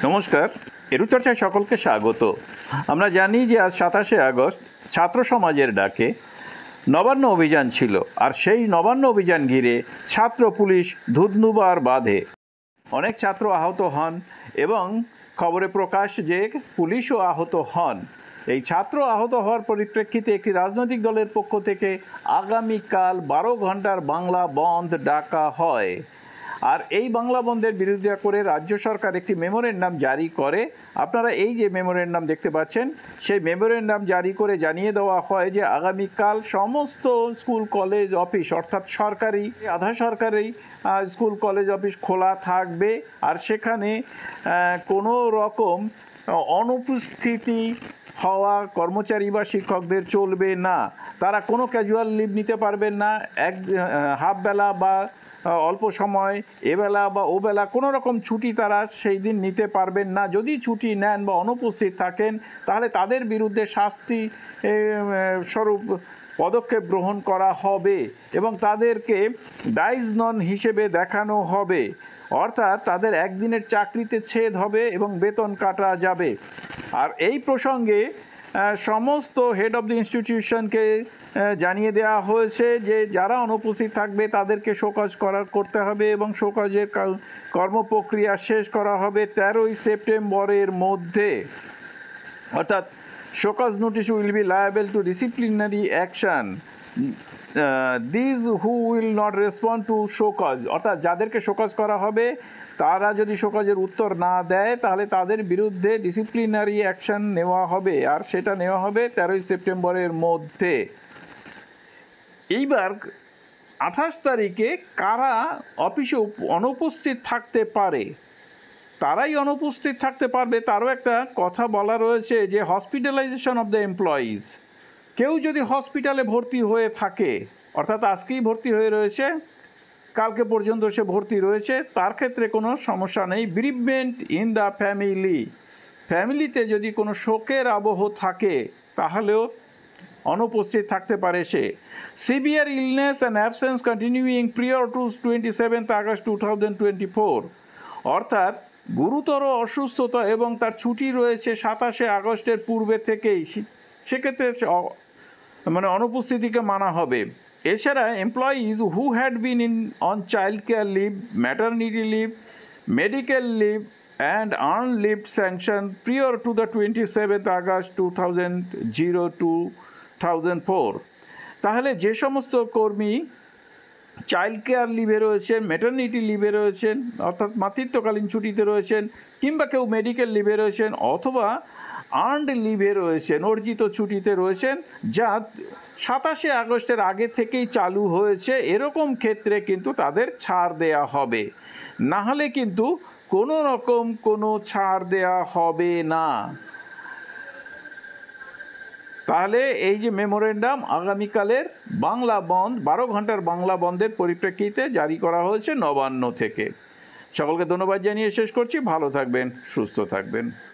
নমস্কার, এরুচর্চায় সকলকে স্বাগত। আমরা জানি যে আজ 27শে আগস্ট ছাত্র সমাজের ডাকে নবান্ন অভিযান ছিল, আর সেই নবান্ন অভিযান ঘিরে ছাত্র পুলিশ ধুধনুবার বাঁধে। অনেক ছাত্র আহত হন এবং খবরে প্রকাশ যে পুলিশও আহত হন। এই ছাত্র আহত হওয়ার পরিপ্রেক্ষিতে একটি রাজনৈতিক দলের পক্ষ থেকে আগামীকাল 12 ঘন্টার বাংলা বন্ধ ডাকা হয়। আর এই বাংলা বন্ধের বিরোধিতা করে রাজ্য সরকার একটি মেমোরেন্ডাম জারি করে। আপনারা এই যে মেমোরেন্ডাম দেখতে পাচ্ছেন, সেই মেমোরেন্ডাম জারি করে জানিয়ে দেওয়া হয় যে আগামীকাল সমস্ত স্কুল কলেজ অফিস, অর্থাৎ সরকারি আধা সরকারি স্কুল কলেজ অফিস খোলা থাকবে, আর সেখানে কোনো রকম অনুপস্থিতি হওয়া কর্মচারী বা শিক্ষকদের চলবে না। তারা কোনো ক্যাজুয়াল লিভ নিতে পারবেন না, হাফ বেলা বা অল্প সময়, এবেলা বা ওবেলা কোনো রকম ছুটি তারা সেই দিন নিতে পারবেন না। যদি ছুটি নেন বা অনুপস্থিত থাকেন, তাহলে তাদের বিরুদ্ধে শাস্তি স্বরূপ পদক্ষেপ গ্রহণ করা হবে এবং তাদেরকে ডাইজ নন হিসেবে দেখানো হবে, অর্থাৎ তাদের একদিনের চাকরিতে ছেদ হবে এবং বেতন কাটা যাবে। আর এই প্রসঙ্গে সমস্ত হেড অফ দ্য ইনস্টিটিউশনকে জানিয়ে দেওয়া হয়েছে যে যারা অনুপস্থিত থাকবে তাদেরকে শোকজ করতে হবে এবং শোকজের কর্মপ্রক্রিয়া শেষ করা হবে 13ই সেপ্টেম্বরের মধ্যে। অর্থাৎ show cause notice will be liable to disciplinary action these who will not respond to show cause, অর্থাৎ যাদেরকে শোকজ করা হবে তারা যদি শোকজের উত্তর না দেয় তাহলে তাদের বিরুদ্ধে ডিসিপ্লিনারি অ্যাকশন নেওয়া হবে, আর সেটা নেওয়া হবে 13ই সেপ্টেম্বরের মধ্যে। এইবার 28 তারিখে কারা অফিসে অনুপস্থিত থাকতে পারে? তারাই অনুপস্থিত থাকতে পারবে তারও একটা কথা বলা রয়েছে যে হসপিটালাইজেশন অফ দ্য এমপ্লয়িজ। কেউ যদি হসপিটালে ভর্তি হয়ে থাকে, অর্থাৎ আজকেই ভর্তি হয়ে রয়েছে, কালকে পর্যন্ত সে ভর্তি রয়েছে, তার ক্ষেত্রে কোনো সমস্যা নেই। বিরিভমেন্ট ইন দ্য ফ্যামিলিতে যদি কোনো শোকের আবহ থাকে তাহলেও অনুপস্থিত থাকতে পারে সে। Severe illness and absence continuing prior to 27 August 2024, অর্থাৎ গুরুতর অসুস্থতা এবং তার ছুটি রয়েছে 27শে আগস্টের পূর্বে থেকেই, সেক্ষেত্রে অনুপস্থিতিকে মানা হবে। এছাড়া employees who had been on child care leave, maternity leave, medical leave and earned leave sanction prior to the 27th August 2004, তাহলে যে সমস্ত কর্মী চাইল্ড কেয়ার লিভে রয়েছেন, ম্যাটারনিটি লিভে রয়েছেন অর্থাৎ মাতৃত্বকালীন ছুটিতে রয়েছেন, কিংবা কেউ মেডিকেল লিভে রয়েছেন অথবা আর্নড লিভে রয়েছেন, অর্জিত ছুটিতে রয়েছেন, যা 27শে আগস্টের আগে থেকেই চালু হয়েছে, এরকম ক্ষেত্রে কিন্তু তাদের ছাড় দেয়া হবে, না হলে কিন্তু কোনো রকম কোনো ছাড় দেয়া হবে না। তাহলে এই যে মেমোরেন্ডাম আগামীকালের বাংলা বন্ধ, 12 ঘন্টার বাংলা বন্ধের পরিপ্রেক্ষিতে জারি করা হয়েছে নবান্ন থেকে। সকলকে ধন্যবাদ জানিয়ে শেষ করছি। ভালো থাকবেন, সুস্থ থাকবেন।